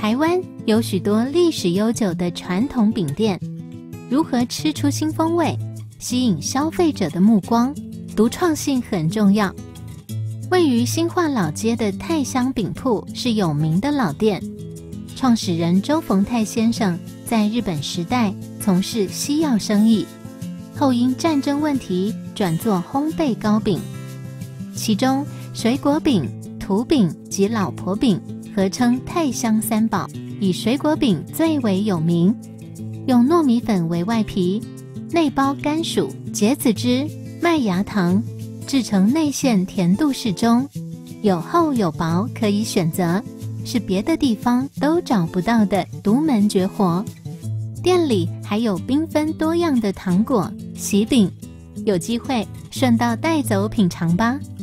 台湾有许多历史悠久的传统饼店，如何吃出新风味，吸引消费者的目光，独创性很重要。位于新化老街的泰香饼铺是有名的老店，创始人周逢泰先生在日本时代从事西药生意，后因战争问题转做烘焙糕饼，其中水果饼、土饼及老婆饼合称泰香三宝，以水果饼最为有名，用糯米粉为外皮，内包甘薯、结子汁、麦芽糖，制成内馅甜度适中，有厚有薄可以选择，是别的地方都找不到的独门绝活。店里还有缤纷多样的糖果、喜饼，有机会顺道带走品尝吧。